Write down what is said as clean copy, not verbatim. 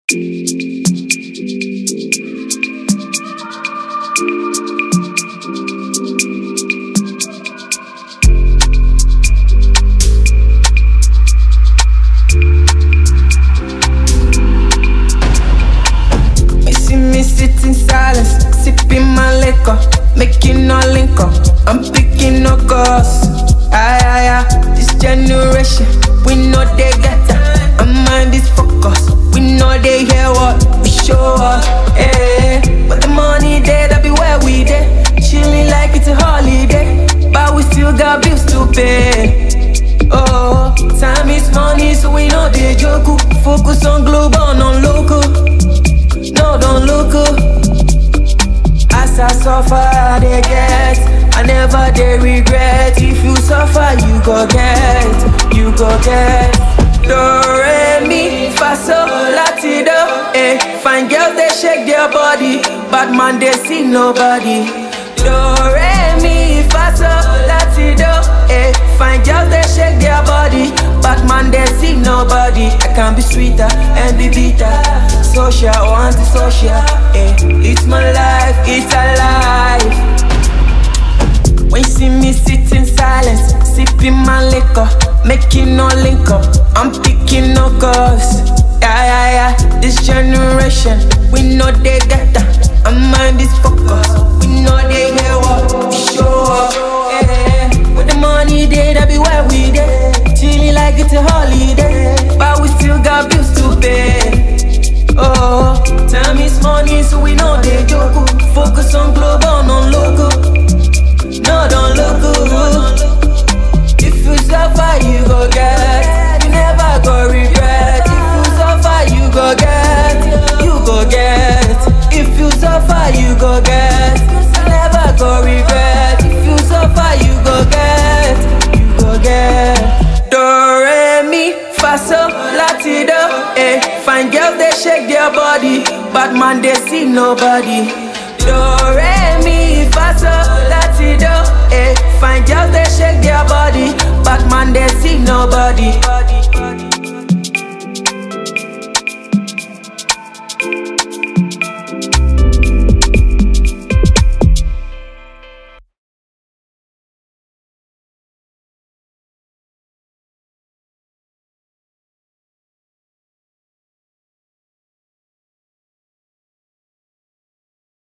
In silence, sipping my liquor, making no link up. I'm picking no girls. This generation, we know they got that. Our mind is focused, we know they hear what we show up. But the money there, that be where we there. Chilling like it's a holiday, but we still got bills to pay. Oh, time is money, so we know they joke. Focus on global, non local. No, don't look up. As I suffer, they get. I never they regret. If you suffer, you go get. You go get. Do, re, mi, fa, sol, la, ti, do. Fine girls, they shake their body. Bad man, they see nobody. Do, re, mi, fa, sol, la, ti, do. Fine girls, they shake their body. Bad man, they see nobody. I can be sweeter and be bitter. Social, anti-social, it's my life, it's alive. When you see me sit in silence, sipping my liquor, making no link up. I'm picking no girls. This generation, we know they got that. Our mind is focused, we know they hear what we show up. With the money there, that be where we there. Chilling like it's a holiday, but we still got bills to pay. Oh, time is money, so we know they joke. Focus on global, non local. No, don't look good. If you suffer, you go get. You never go regret. If you suffer, you go get. You go get. If you suffer, you go get. You never go regret. If you suffer, you go get. You go get. Do, re, mi, fa, sol, la, ti, do. Fine girls, they shake their body. Bad man, they see nobody. Do, re, mi, fa, sol, la, ti, do. Fine girls, they shake their body.